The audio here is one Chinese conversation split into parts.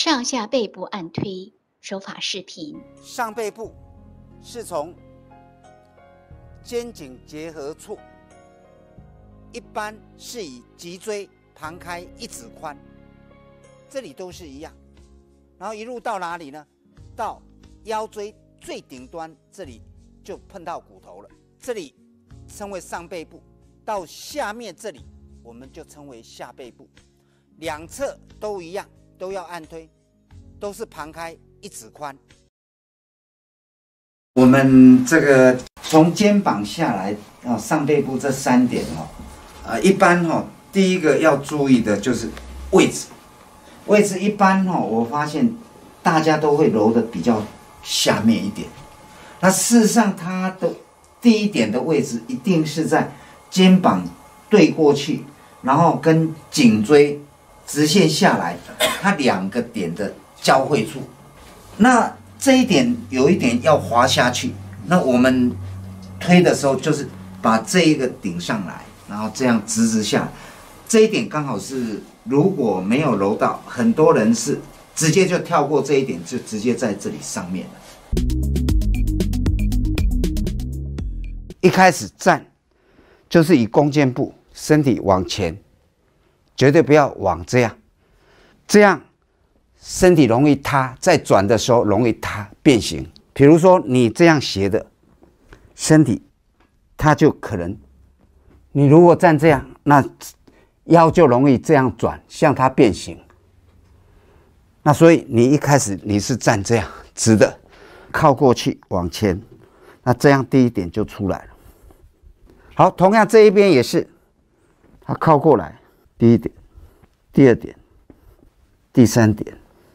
上下背部按推，手法视频。 上背部是从肩颈结合处，一般是以脊椎旁开1指宽，这里都是一样，然后一路到哪里呢？到腰椎最顶端，这里就碰到骨头了，这里称为上背部。到下面这里，我们就称为下背部。两侧都一样，都要按推，都是旁开1指宽。我们这个从肩膀下来上背部这3点一般第一个要注意的就是位置。位置一般我发现大家都会揉的比较下面一点。那事实上，它的第一点的位置一定是在肩膀对过去，然后跟颈椎直线下来，它2个点的交汇处。那这一点有一点要滑下去，那我们推的时候就是把这一个顶上来，然后这样直下来。这一点刚好是，如果没有揉到，很多人是直接就跳过这一点，就直接在这里上面了。一开始站就是以弓箭步，身体往前，绝对不要往这样，这样身体容易塌，在转的时候容易塌变形。比如说你这样斜的，身体它就可能，你如果站这样，那腰就容易这样转，向它变形。那所以你一开始你是站这样直的，靠过去往前，那这样第一点就出来了。好，同样这一边也是，它靠过来，第一点，第二点，第3点。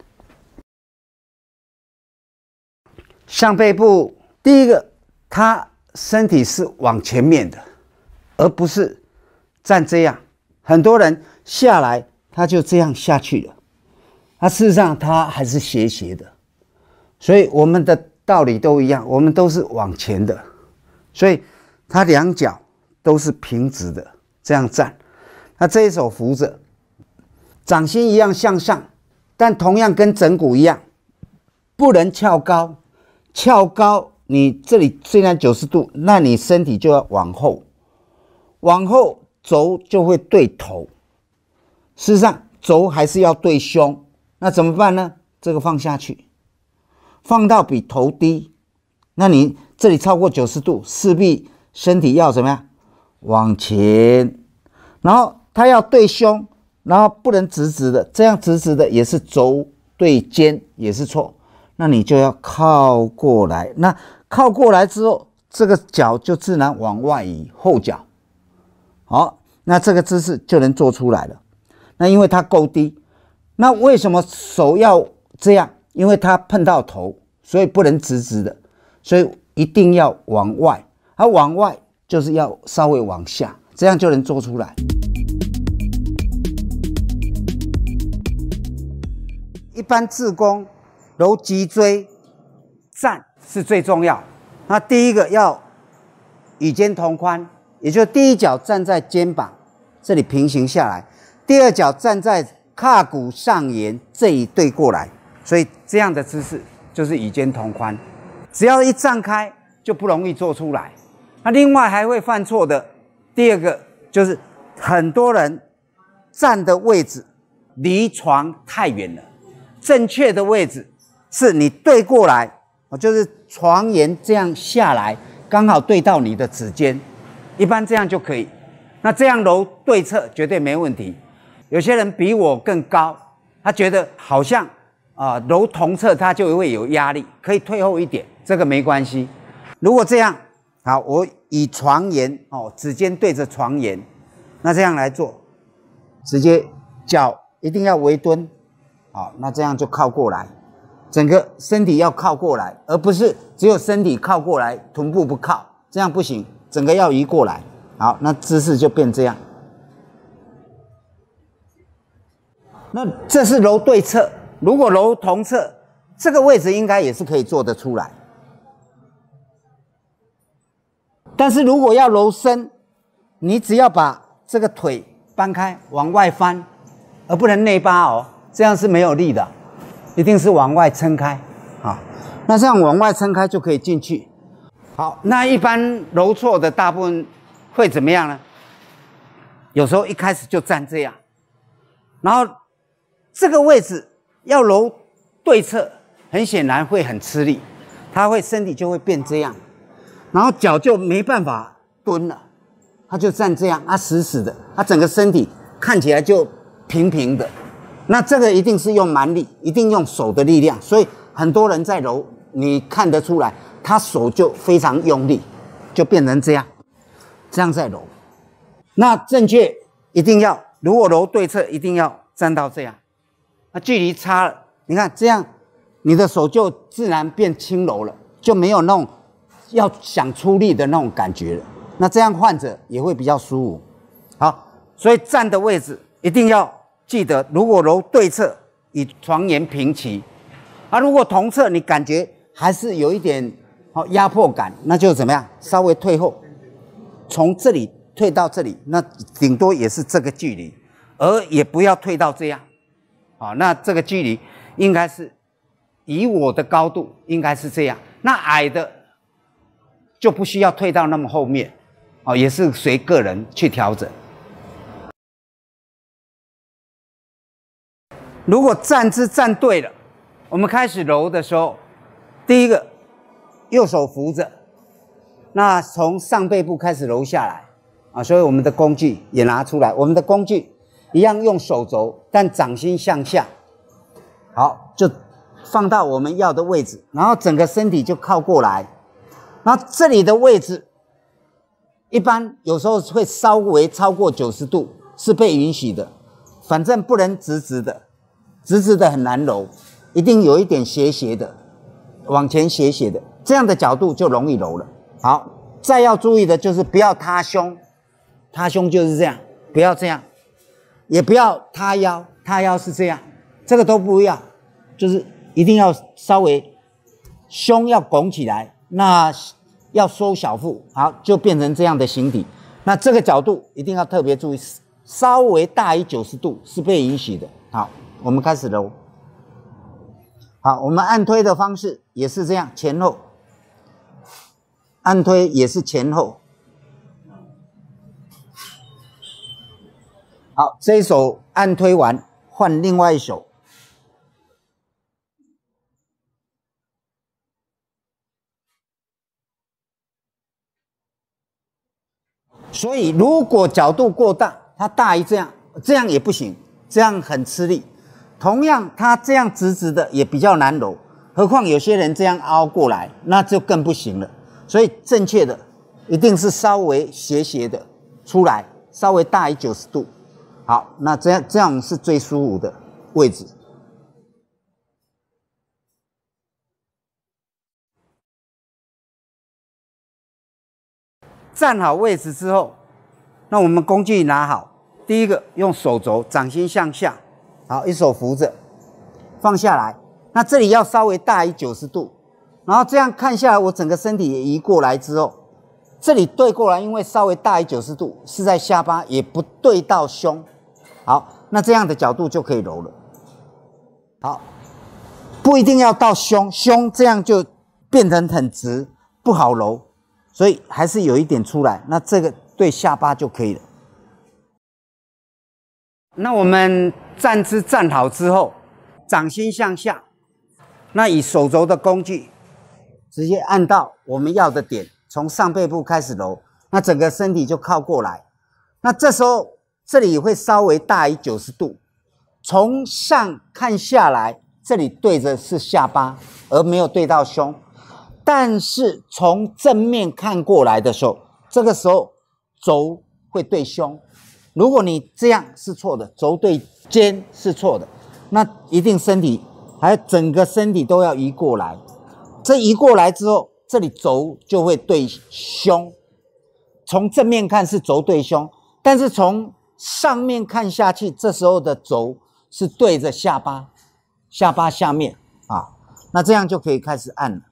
上背部第一个，它身体是往前面的，而不是站这样。很多人下来，他就这样下去了，那事实上他还是斜斜的。所以我们的道理都一样，我们都是往前的，所以他2脚都是平直的，这样站。那这一手扶着，掌心一样向上，但同样跟整骨一样，不能翘高。翘高，你这里虽然90度，那你身体就要往后，往后轴就会对头。事实上，轴还是要对胸，那怎么办呢？这个放下去，放到比头低，那你这里超过90度，势必身体要怎么样？往前，然后它要对胸，然后不能直直的，这样直直的也是轴对肩，也是错。那你就要靠过来，那靠过来之后，这个脚就自然往外移，后脚。好，那这个姿势就能做出来了。那因为它够低，那为什么手要这样？因为它碰到头，所以不能直直的，所以一定要往外。而往外就是要稍微往下，这样就能做出来。一般自弓揉脊椎，站是最重要。那第一个要与肩同宽，也就是第一脚站在肩膀这里平行下来，第二脚站在胯骨上沿这里对过来，所以这样的姿势就是与肩同宽。只要一站开，就不容易做出来。那另外还会犯错的，第二个就是很多人站的位置离床太远了。正确的位置是你对过来，就是床沿这样下来，刚好对到你的指尖，一般这样就可以。那这样揉对侧绝对没问题。有些人比我更高，他觉得好像揉同侧他就会有压力，可以退后一点，这个没关系。如果这样，好，我以床沿指尖对着床沿，那这样来做，直接脚一定要微蹲，好，那这样就靠过来，整个身体要靠过来，而不是只有身体靠过来，臀部不靠，这样不行，整个要移过来。好，那姿势就变这样。那这是揉对侧，如果揉同侧，这个位置应该也是可以做得出来。但是如果要揉身，你只要把这个腿搬开，往外翻，而不能内八这样是没有力的。 一定是往外撑开，啊，那这样往外撑开就可以进去。好，那一般揉错的大部分会怎么样呢？有时候一开始就站这样，然后这个位置要揉对侧，很显然会很吃力，他会身体就会变这样，然后脚就没办法蹲了，他就站这样，他死死的，他整个身体看起来就平平的。那这个一定是用蛮力，一定用手的力量，所以很多人在揉，你看得出来，他手就非常用力，就变成这样，这样在揉。那正确一定要，如果揉对侧，一定要站到这样。那距离差了，你看这样，你的手就自然变轻柔了，就没有那种要想出力的那种感觉了。那这样患者也会比较舒服。好，所以站的位置一定要记得，如果揉对侧，以床沿平齐；如果同侧你感觉还是有一点压迫感，那就怎么样？稍微退后，从这里退到这里，那顶多也是这个距离，而也不要退到这样。好，那这个距离应该是以我的高度应该是这样。那矮的就不需要退到那么后面，也是随个人去调整。如果站姿站对了，我们开始揉的时候，第一个右手扶着，那从上背部开始揉下来所以我们的工具也拿出来，我们的工具一样用手肘，但掌心向下，好，就放到我们要的位置，然后整个身体就靠过来，然后这里的位置一般有时候会稍微超过90度是被允许的，反正不能直直的，直直的很难揉，一定有一点斜斜的，往前斜斜的，这样的角度就容易揉了。好，再要注意的就是不要塌胸，塌胸就是这样，不要这样，也不要塌腰，塌腰是这样，这个都不要，就是一定要稍微胸要拱起来，那要收小腹，好，就变成这样的形体。那这个角度一定要特别注意，稍微大于90度是被允许的。好，我们开始揉。好，我们按推的方式也是这样，前后，按推也是前后。好，这一手按推完，换另外一手。所以如果角度过大，它大于这样，这样也不行，这样很吃力。同样，它这样直直的也比较难揉，何况有些人这样凹过来，那就更不行了。所以正确的一定是稍微斜斜的出来，稍微大于90度。好，那这样是最舒服的位置。站好位置之后，那我们工具拿好，第一个用手肘，掌心向下，好，一手扶着，放下来。那这里要稍微大于90度，然后这样看下来，我整个身体也移过来之后，这里对过来，因为稍微大于90度是在下巴，也不对到胸。好，那这样的角度就可以揉了。好，不一定要到胸这样就变成很直，不好揉。所以还是有一点出来，那这个对下巴就可以了。那我们站姿站好之后，掌心向下，那以手肘的工具直接按到我们要的点，从上背部开始揉，那整个身体就靠过来。那这时候这里会稍微大于90度，从上看下来，这里对着是下巴，而没有对到胸。但是从正面看过来的时候，这个时候肘会对胸。如果你这样是错的，肘对肩是错的，那一定身体还有整个身体都要移过来。这移过来之后，这里肘就会对胸。从正面看是肘对胸，但是从上面看下去，这时候的肘是对着下巴，下巴下面啊。那这样就可以开始按了。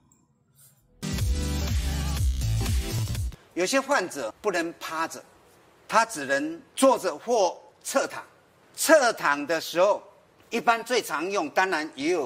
有些患者不能趴着，他只能坐着或侧躺。侧躺的时候，一般最常用，当然也有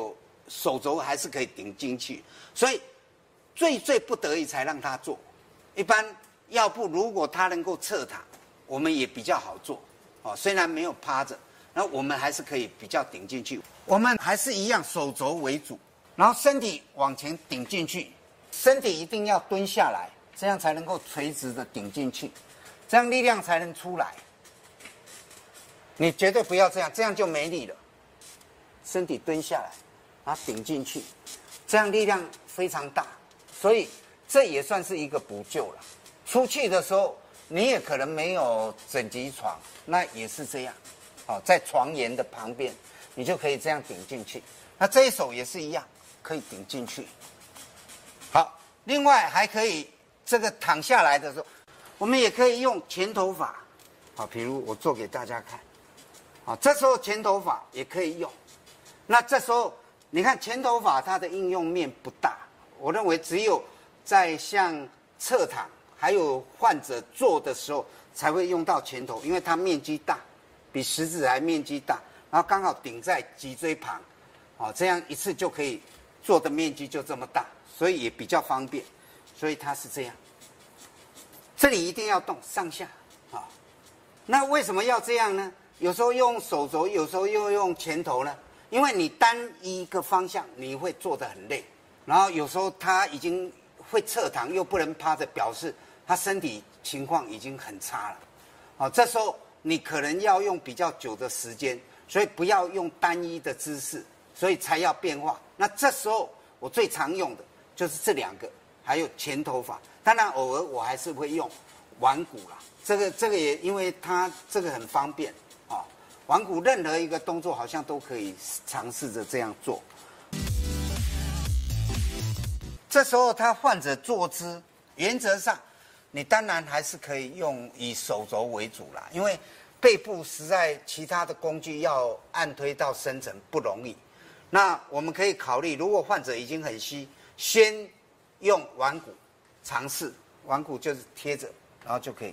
手肘还是可以顶进去，所以最不得已才让他做。一般要不如果他能够侧躺，我们也比较好做。虽然没有趴着，那我们还是可以比较顶进去。我们还是一样手肘为主，然后身体往前顶进去，身体一定要蹲下来，这样才能够垂直的顶进去，这样力量才能出来。你绝对不要这样，这样就没力了。身体蹲下来，然后顶进去，这样力量非常大，所以这也算是一个补救了。出去的时候，你也可能没有整级床，那也是这样，在床沿的旁边，你就可以这样顶进去。那这一手也是一样，可以顶进去。好，另外还可以这个躺下来的时候，我们也可以用前头法，比如我做给大家看。这时候前头法也可以用。那这时候你看前头法它的应用面不大，我认为只有在像侧躺还有患者坐的时候才会用到前头，因为它面积大，比食指还面积大，然后刚好顶在脊椎旁，这样一次就可以做的面积就这么大，所以也比较方便，所以它是这样。这里一定要动上下，那为什么要这样呢？有时候用手肘，有时候又用前头呢？因为你单一个方向你会做得很累，然后有时候他已经会侧躺又不能趴着，表示他身体情况已经很差了。这时候你可能要用比较久的时间，所以不要用单一的姿势，所以才要变化。那这时候我最常用的就是这两个，还有前头法。当然偶尔我还是会用腕骨啦，这个也因为它这个很方便。腕骨任何一个动作好像都可以尝试着这样做。这时候他患者坐姿，原则上你当然还是可以用以手肘为主啦，因为背部实在其他的工具要按推到深层不容易。那我们可以考虑，如果患者已经很虚，先用腕骨尝试，腕骨就是贴着，然后就可以。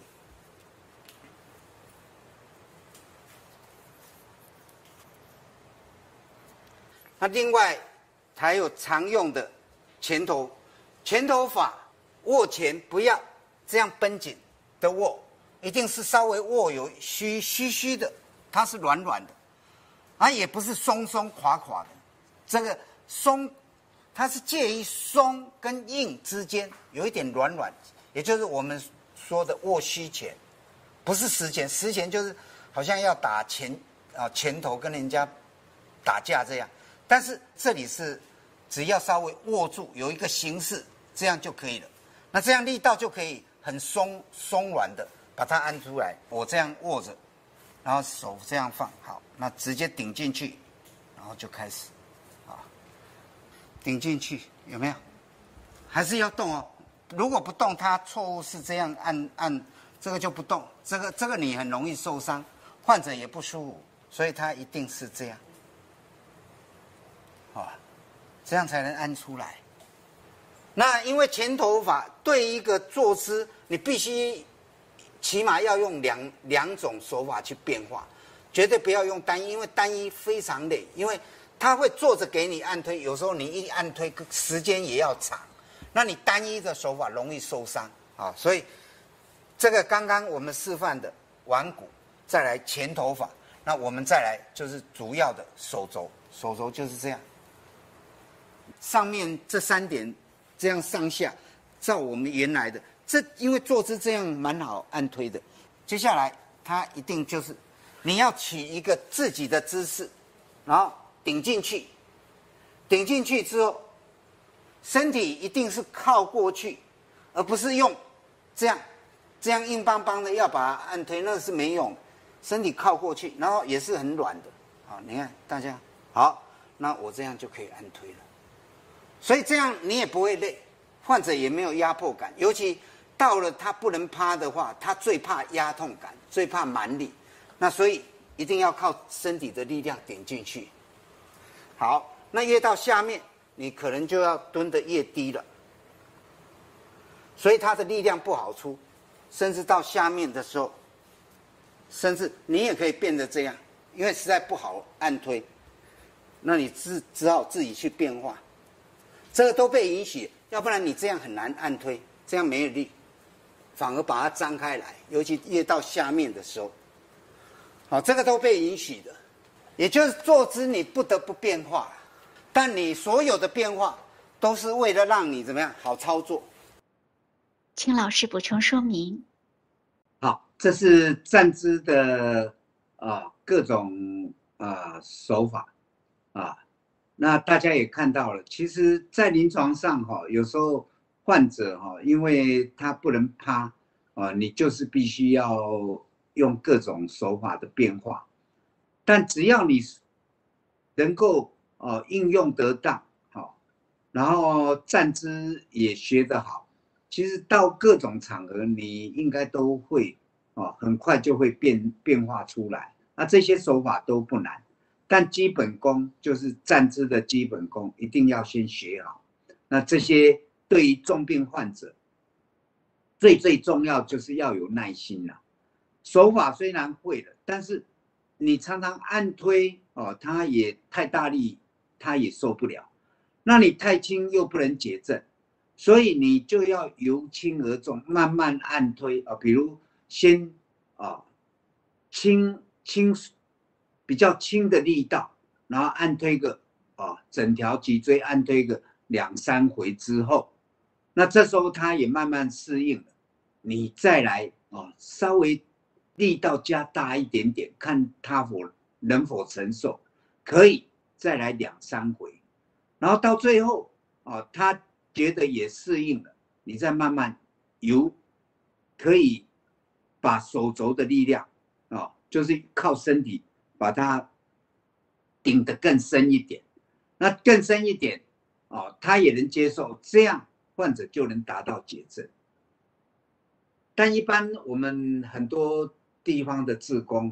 那另外还有常用的前头法，握拳不要这样绷紧的握，一定是稍微握有虚的，它是软的，也不是松垮的。这个松，它是介于松跟硬之间，有一点软，也就是我们说的握虚拳，不是实拳。实拳就是好像要打拳头跟人家打架这样。但是这里是只要稍微握住，有一个形式，这样就可以了。那这样力道就可以很松软的把它按出来。我这样握着，然后手这样放好，那直接顶进去，然后就开始顶进去，有没有？还是要动哦。如果不动，它错误是这样按这个就不动，这个你很容易受伤，患者也不舒服，所以它一定是这样。这样才能按出来。那因为前头法对一个坐姿，你必须起码要用两种手法去变化，绝对不要用单一，因为单一非常累，因为它会坐着给你按推，有时候你一按推时间也要长，那你单一的手法容易受伤所以这个刚刚我们示范的腕骨，再来前头法，那我们再来就是主要的手肘就是这样。上面这3点这样上下，照我们原来的，因为坐姿这样蛮好按推的。接下来它一定就是你要取一个自己的姿势，然后顶进去之后，身体一定是靠过去，而不是用这样硬邦邦的要把它按推，那是没用。身体靠过去，然后也是很软的。你看大家好，那我这样就可以按推了。所以这样你也不会累，患者也没有压迫感。尤其到了他不能趴的话，他最怕压痛感，最怕蛮力。那所以一定要靠身体的力量顶进去。好，那越到下面，你可能就要蹲得越低了。所以他的力量不好出，甚至到下面的时候，甚至你也可以变得这样，因为实在不好按推。 那你只好自己去变化，这个都被允许，要不然你这样很难按推，这样没有力，反而把它张开来，尤其越到下面的时候，好，这个都被允许的，也就是坐姿你不得不变化，但你所有的变化都是为了让你怎么样好操作。 请老师补充说明。 好，这是站姿的各种手法啊，那大家也看到了，其实，在临床上有时候患者因为他不能趴你就是必须要用各种手法的变化，但只要你能够应用得当然后站姿也学得好，其实到各种场合你应该都会很快就会变化出来。那这些手法都不难，但基本功就是站姿的基本功一定要先学好。那这些对于重病患者最重要就是要有耐心啦。手法虽然会了，但是你常常按推他也太大力，他也受不了。那你太轻又不能解震，所以你就要由轻而重，慢慢按推比如先比较轻的力道，然后按推个整条脊椎按推个2、3回之后，那这时候他也慢慢适应了，你再来稍微力道加大一点点，看他能否承受，可以再来2、3回。然后到最后他觉得也适应了，你再慢慢可以把手肘的力量就是靠身体把它顶得更深一点，那更深一点他也能接受，这样患者就能达到解震。但一般我们很多地方的志工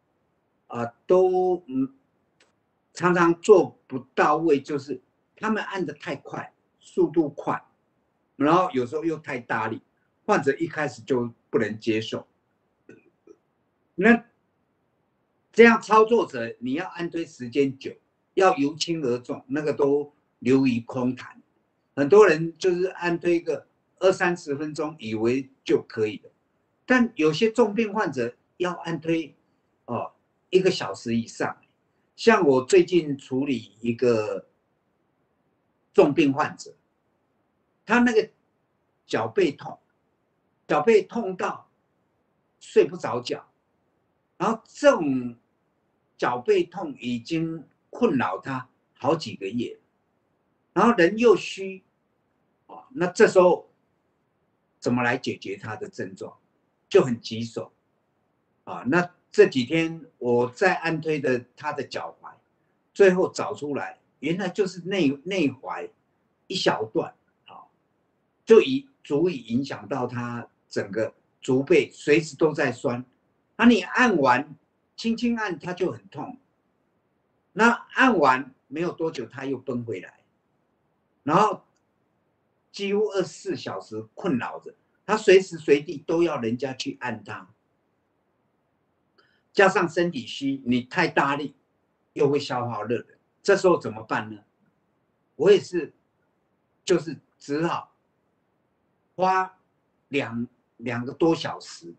都常常做不到位，就是他们按得太快，速度快，然后有时候又太大力，患者一开始就不能接受。那这样操作者，你要按推时间久，要由轻而重，那个都流于空谈。很多人就是按推个20、30分钟，以为就可以了。但有些重病患者要按推1个小时以上。像我最近处理一个重病患者，他那个脚背痛到睡不着觉，然后这种脚背痛已经困扰他好几个月，然后人又虚那这时候怎么来解决他的症状，就很棘手那这几天我在按推的他的脚踝，最后找出来，原来就是内踝一小段就足以影响到他整个足背，随时都在酸。那你按完，轻轻按它就很痛，那按完没有多久他又崩回来，然后几乎24小时困扰着他，随时随地都要人家去按他。加上身体虚，你太大力又会消耗热能，这时候怎么办呢？我也是，就是只好花两个多小时，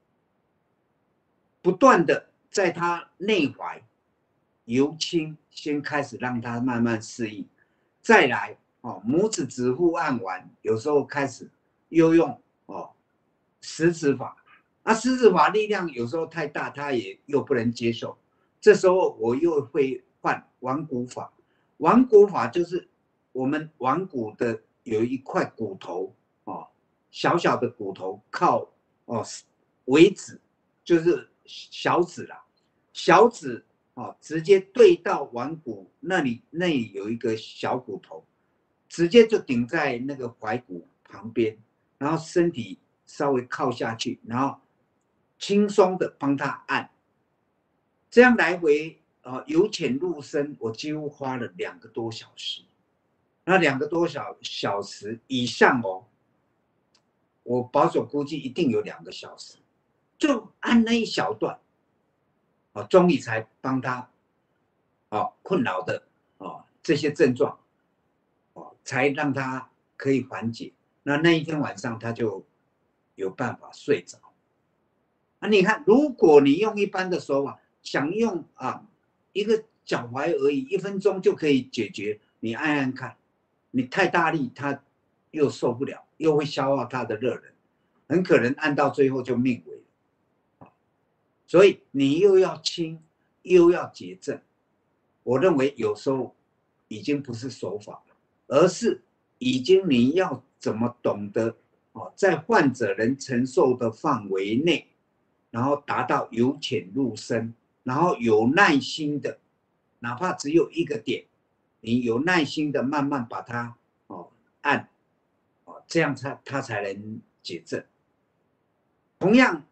不断的在他内踝由轻先开始让他慢慢适应，再来拇指指腹按完，有时候开始又用食指法。食指法力量有时候太大，他也又不能接受。这时候我又会换腕骨法。腕骨法就是我们腕骨的有一块骨头小小的骨头靠尾指，就是小指啦，小指直接对到腕骨那里有一个小骨头，直接就顶在那个踝骨旁边，然后身体稍微靠下去，然后轻松的帮他按，这样来回由浅入深，我几乎花了2个多小时。那2个多小时以上我保守估计一定有2个小时，就按那一小段终于才帮他困扰的这些症状才让他可以缓解。那一天晚上他就有办法睡着。你看，如果你用一般的手法，想用一个脚踝而已，1分钟就可以解决，你按按看，你太大力他又受不了，又会消耗他的热能，很可能按到最后就命危了。所以你又要轻又要解症，我认为有时候已经不是手法了，而是已经你要怎么懂得在患者能承受的范围内，然后达到由浅入深，然后有耐心的，哪怕只有一个点，你有耐心的慢慢把它按，这样它才能解症。同样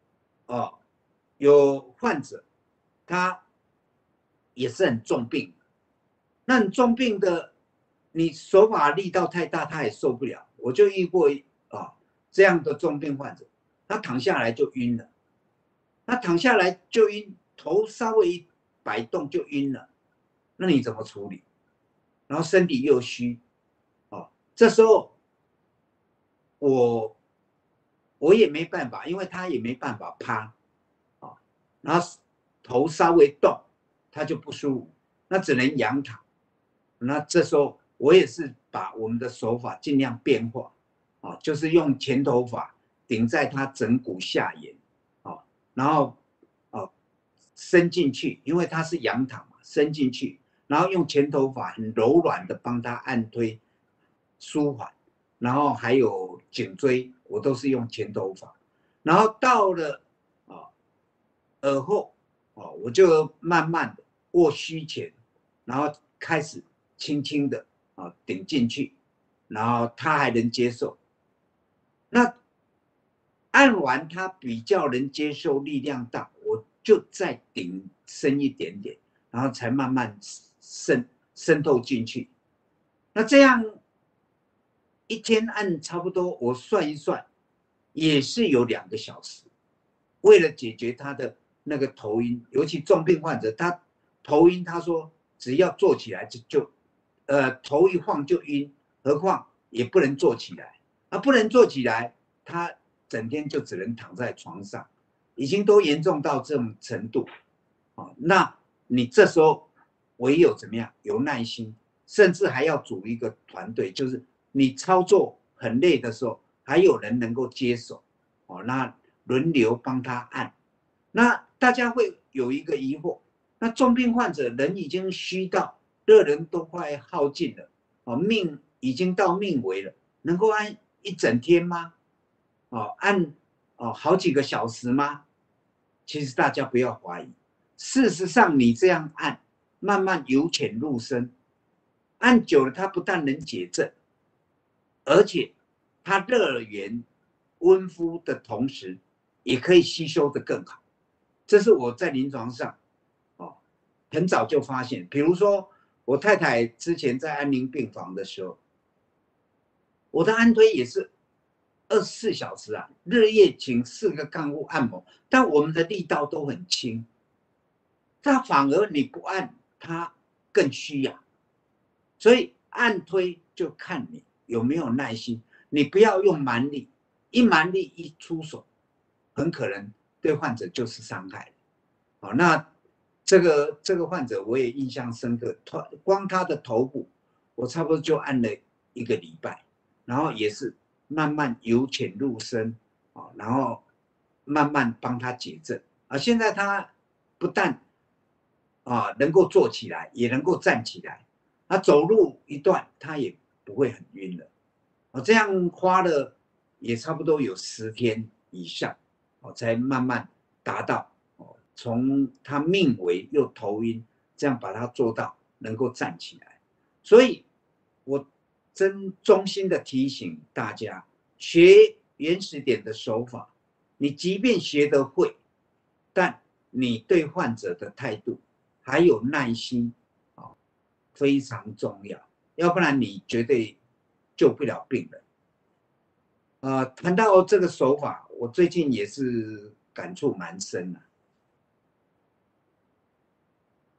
有患者他也是很重病的，那很重病的，你手法力道太大，他也受不了。我就遇过这样的重病患者，他躺下来就晕了，他躺下来就晕，头稍微一摆动就晕了，那你怎么处理？然后身体又虚，这时候我也没办法，因为他也没办法趴，然后头稍微动，他就不舒服，那只能仰躺。那这时候我也是把我们的手法尽量变化，就是用前头法顶在他枕骨下沿，然后伸进去，因为他是仰躺嘛，伸进去，然后用前头法很柔软的帮他按推舒缓，然后还有颈椎我都是用前头法，然后到了耳后我就慢慢的握虚前，然后开始轻轻的顶进去，然后他还能接受。那按完他比较能接受，力量大，我就再顶深一点点，然后才慢慢渗透进去。那这样一天按差不多，我算一算，也是有2个小时。为了解决他的那个头晕，尤其重病患者，他头晕，他说只要坐起来就头一晃就晕，何况也不能坐起来，不能坐起来，他整天就只能躺在床上，已经都严重到这种程度，那你这时候唯有怎么样？有耐心，甚至还要组一个团队，就是你操作很累的时候，还有人能够接手，那轮流帮他按。那大家会有一个疑惑，那重病患者人已经虚到热能都快耗尽了，命已经到命危了，能够按一整天吗？按好几个小时吗？其实大家不要怀疑，事实上你这样按，慢慢由浅入深，按久了它不但能解症，而且它热源温敷的同时，也可以吸收的更好。这是我在临床上很早就发现。比如说我太太之前在安宁病房的时候，我的按推也是24小时日夜请4个干部按摩，但我们的力道都很轻，他反而你不按他更虚所以按推就看你有没有耐心，你不要用蛮力，一蛮力一出手，很可能对患者就是伤害。那这个患者我也印象深刻，光他的头部，我差不多就按了1个礼拜，然后也是慢慢由浅入深，然后慢慢帮他解症。现在他不但能够坐起来，也能够站起来，他走路一段他也不会很晕了。这样花了也差不多有10天以上，才慢慢达到从他命危又头晕，这样把他做到能够站起来。所以我真衷心的提醒大家，学原始点的手法，你即便学得会，但你对患者的态度还有耐心非常重要，要不然你绝对救不了病人。谈到这个手法，我最近也是感触蛮深的。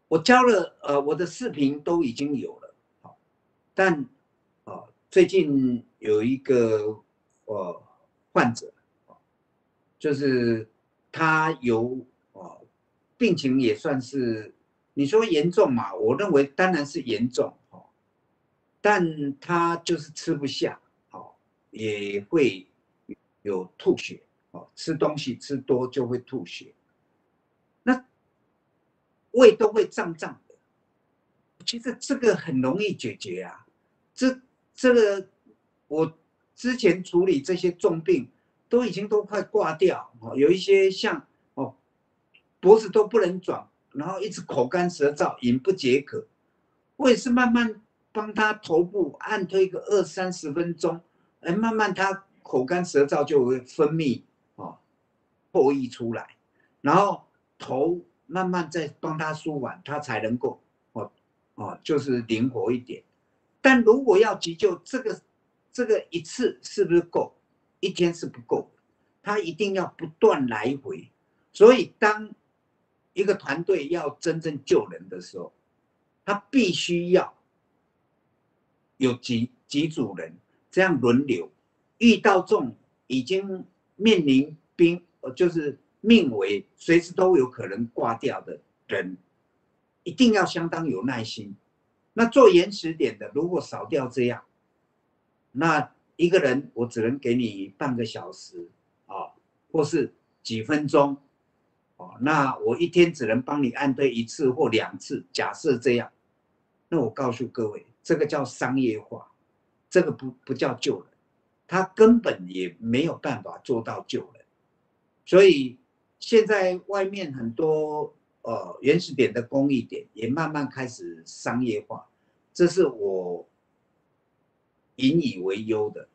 我教了我的视频都已经有了，但最近有一个患者，就是他有病情也算是你说严重嘛，我认为当然是严重，但他就是吃不下，也会有吐血，吃东西吃多就会吐血，那胃都会胀胀的。其实这个很容易解决啊，这个我之前处理这些重病都已经都快挂掉，有一些像脖子都不能转，然后一直口干舌燥，饮不解渴。我也是慢慢帮他头部按推个20-30分钟，慢慢他口干舌燥就会分泌唾液出来，然后头慢慢再帮他舒缓，他才能够就是灵活一点。但如果要急救，这个一次是不是够？一天是不够的，他一定要不断来回。所以当一个团队要真正救人的时候，他必须要有几组人这样轮流，遇到这种已经面临就是命危，随时都有可能挂掉的人，一定要相当有耐心。那做延时点的，如果少掉这样，那一个人我只能给你半个小时或是几分钟那我一天只能帮你按对1次或2次，假设这样，那我告诉各位，这个叫商业化，这个不叫救人，他根本也没有办法做到救人。所以现在外面很多原始点的公益点也慢慢开始商业化，这是我引以为忧的。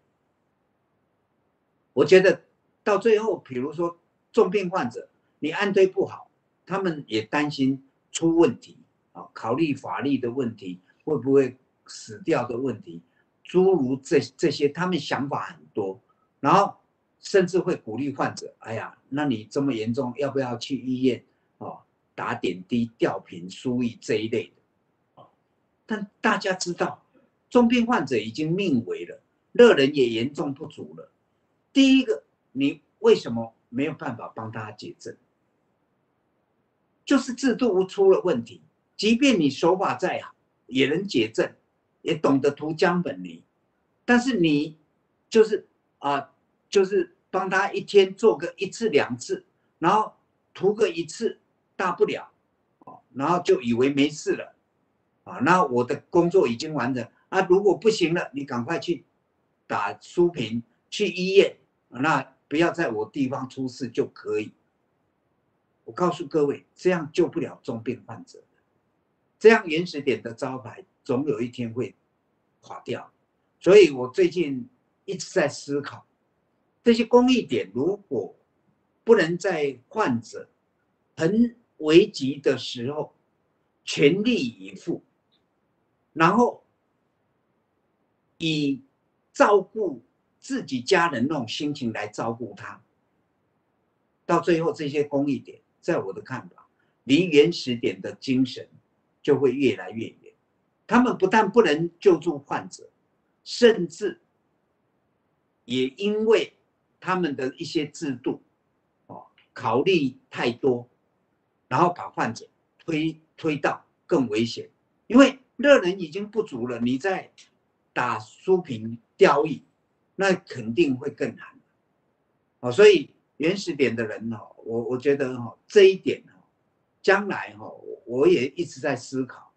我觉得到最后，比如说重病患者，你按对不好，他们也担心出问题考虑法律的问题，会不会死掉的问题，诸如这些，他们想法很多，然后甚至会鼓励患者，哎呀，那你这么严重，要不要去医院打点滴、吊瓶、输液这一类的但大家知道，重病患者已经命危了，热能也严重不足了。第一个，你为什么没有办法帮他解症？就是制度出了问题。即便你手法再好，也能解症，也懂得涂姜本泥，但是你就是就是帮他一天做个1次2次，然后涂个1次，大不了然后就以为没事了那我的工作已经完成如果不行了，你赶快去打输瓶，去医院那不要在我地方出事就可以。我告诉各位，这样救不了重病患者，这样原始点的招牌总有一天会垮掉。所以我最近一直在思考，这些公益点如果不能在患者很危急的时候全力以赴，然后以照顾自己家人那种心情来照顾他，到最后这些公益点，在我的看法，离原始点的精神就会越来越远。他们不但不能救助患者，甚至也因为他们的一些制度考虑太多，然后把患者推到更危险。因为热能已经不足了，你再打输瓶吊液，那肯定会更难所以原始点的人我觉得这一点将来我也一直在思考，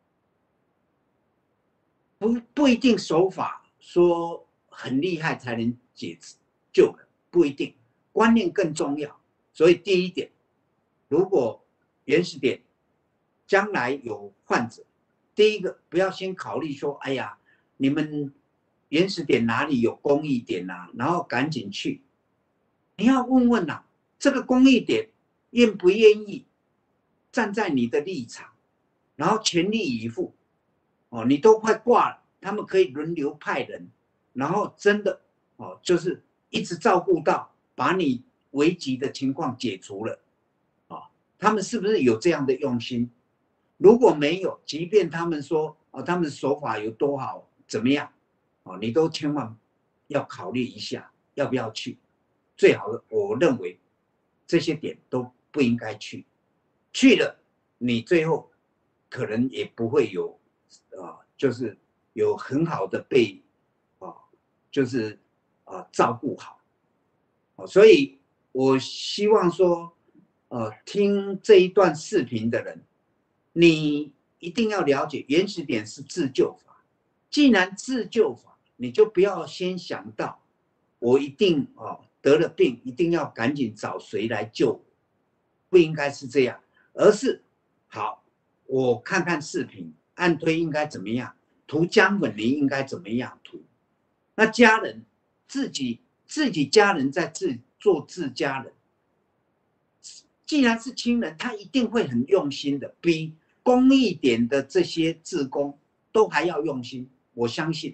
不一定手法说很厉害才能救人，不一定，观念更重要。所以第一点，如果原始点将来有患者，第一个不要先考虑说，哎呀，你们原始点哪里有公益点然后赶紧去。你要问问这个公益点愿不愿意站在你的立场，然后全力以赴你都快挂了，他们可以轮流派人，然后真的就是一直照顾到把你危急的情况解除了他们是不是有这样的用心？ 如果没有，即便他们说他们手法有多好，怎么样你都千万要考虑一下要不要去。最好的，我认为这些点都不应该去，去了你最后可能也不会有就是有很好的被就是照顾好。所以我希望说听这一段视频的人，你一定要了解原始点是自救法。既然自救法，你就不要先想到我一定得了病一定要赶紧找谁来救我，不应该是这样，而是好，我看看视频，按推应该怎么样，涂姜粉泥应该怎么样涂。那家人自己家人在做自家人，既然是亲人，他一定会很用心的，比公益点的这些志工都还要用心，我相信。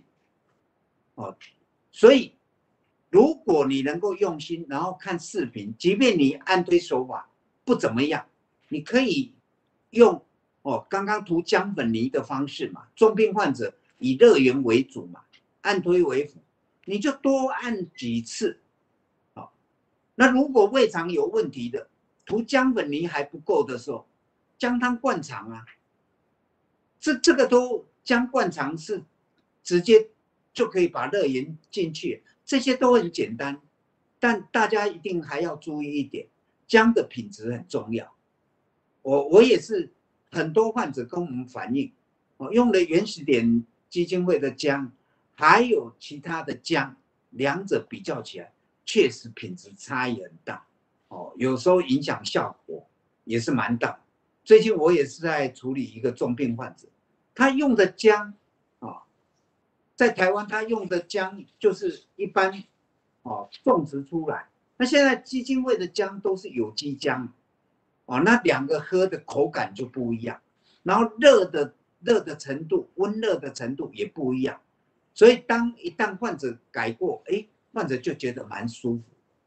所以如果你能够用心，然后看视频，即便你按推手法不怎么样，你可以用刚刚涂姜粉泥的方式嘛，重病患者以热源为主嘛，按推为辅，你就多按几次。那如果胃肠有问题的，涂姜粉泥还不够的时候，姜汤灌肠啊，这个都姜灌肠是直接就可以把热源进去，这些都很简单，但大家一定还要注意一点，姜的品质很重要。我也是很多患者跟我们反映，用了原始点基金会的姜，还有其他的姜，两者比较起来，确实品质差异很大，有时候影响效果也是蛮大。最近我也是在处理一个重病患者，他用的姜在台湾他用的姜就是一般种植出来，那现在基金会的姜都是有机姜，那两个喝的口感就不一样，然后热的程度、温热的程度也不一样，所以一旦患者改过，患者就觉得蛮舒服。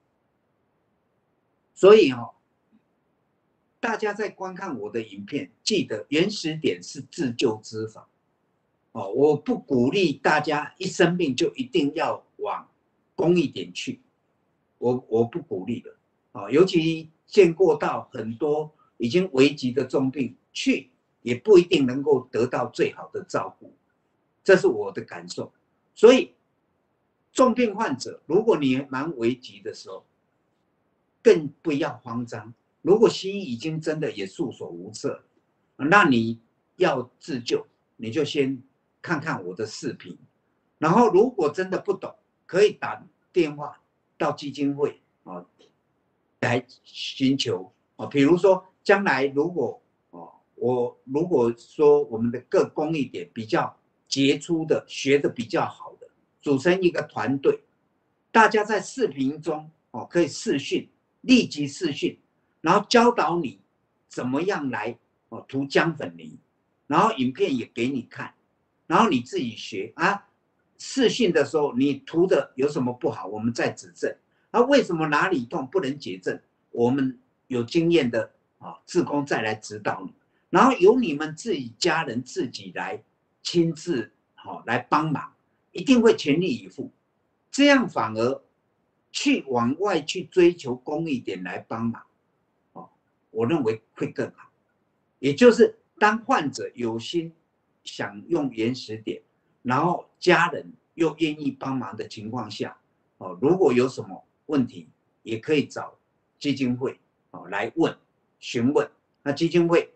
所以大家在观看我的影片，记得原始点是自救之法。我不鼓励大家一生病就一定要往公益点去，我不鼓励的。尤其见过到很多已经危急的重病，去也不一定能够得到最好的照顾，这是我的感受。所以重病患者，如果你蛮危急的时候，更不要慌张。如果西医已经真的也束手无策，那你要自救，你就先看看我的视频，然后如果真的不懂，可以打电话到基金会来寻求比如说将来如果如果说我们的各公益点比较杰出的、学的比较好的，组成一个团队，大家在视频中可以视讯，立即视讯，然后教导你怎么样来涂姜粉泥，然后影片也给你看，然后你自己学视讯的时候你涂的有什么不好，我们再指正。为什么哪里痛不能解正，我们有经验的志工再来指导你，然后由你们自己家人自己来亲自来帮忙，一定会全力以赴。这样反而往外去追求公益点来帮忙，我认为会更好。也就是当患者有心想用原始点，然后家人又愿意帮忙的情况下，如果有什么问题，也可以找基金会来询问。那基金会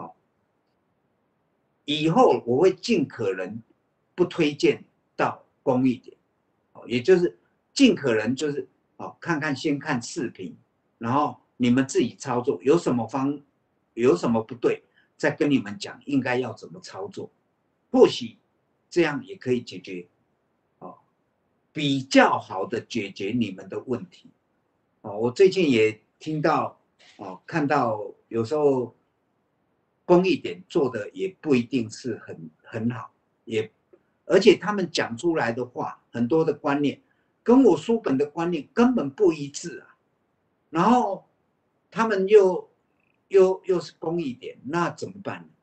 以后我会尽可能不推荐到公益点，也就是尽可能就是先看视频，然后你们自己操作，有什么不对，再跟你们讲应该要怎么操作，或许这样也可以解决比较好的解决你们的问题。我最近也听到看到有时候公益点做的也不一定是很好，而且他们讲出来的话，很多的观念跟我书本的观念根本不一致啊。然后他们又是公益点，那怎么办呢？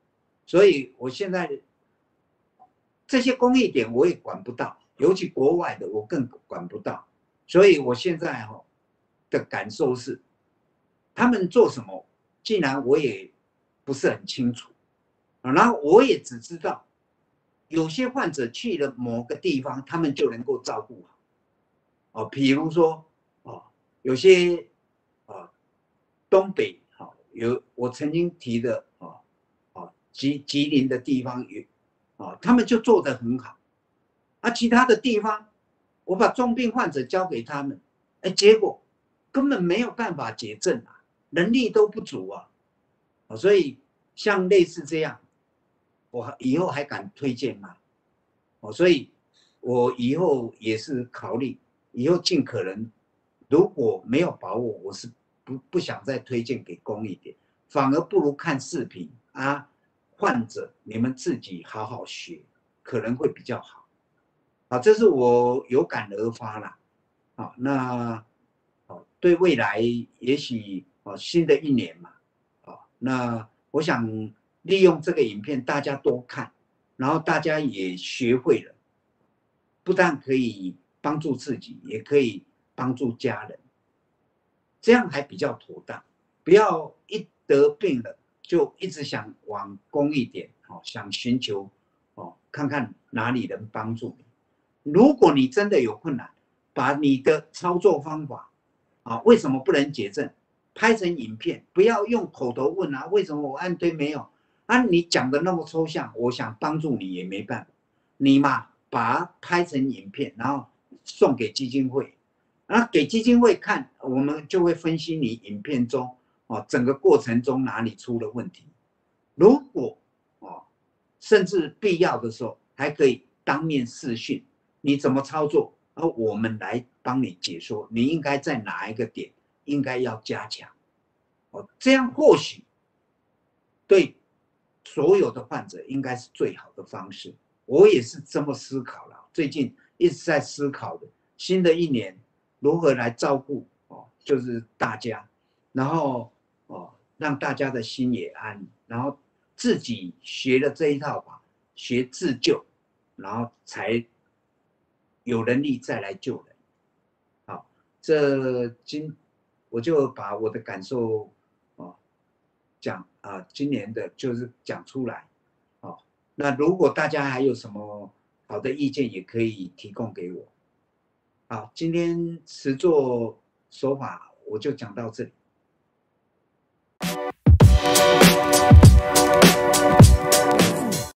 所以我现在这些公益点我也管不到，尤其国外的我更管不到。所以我现在的感受是，他们做什么，竟然我也不是很清楚。然后我也只知道，有些患者去了某个地方，他们就能够照顾好。比如说有些东北有我曾经提的吉林的地方他们就做得很好。其他的地方，我把重病患者交给他们，结果根本没有办法解症能力都不足所以像类似这样，我以后还敢推荐吗？所以我以后也是考虑，以后尽可能，如果没有把握，我是不想再推荐给公益点，反而不如看视频患者你们自己好好学，可能会比较好。这是我有感而发啦。那对未来也许新的一年嘛，那我想利用这个影片大家多看，然后大家也学会了，不但可以帮助自己，也可以帮助家人，这样还比较妥当。不要一得病了就一直想往公益点想寻求看看哪里能帮助你。如果你真的有困难，把你的操作方法为什么不能解症拍成影片，不要用口头问为什么我按对没有你讲的那么抽象，我想帮助你也没办法。你嘛把它拍成影片，然后送给基金会，然后给基金会看，我们就会分析你影片中整个过程中哪里出了问题。如果甚至必要的时候，还可以当面视讯，你怎么操作，我们来帮你解说，你应该在哪一个点应该要加强。这样或许对所有的患者应该是最好的方式。我也是这么思考了，最近一直在思考的，新的一年如何来照顾就是大家，然后让大家的心也安，然后自己学了这一套吧，学自救，然后才有能力再来救人。好，我就把我的感受讲今年的就是讲出来。那如果大家还有什么好的意见，也可以提供给我。好，今天实作手法我就讲到这里。